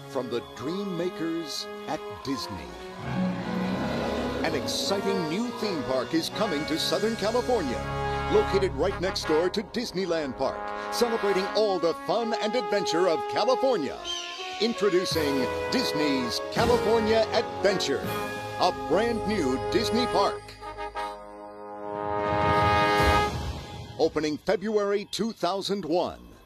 from the dream makers at Disney. An exciting new theme park is coming to Southern California, located right next door to Disneyland Park, celebrating all the fun and adventure of California. Introducing Disney's California Adventure, a brand new Disney park. Opening February 2001.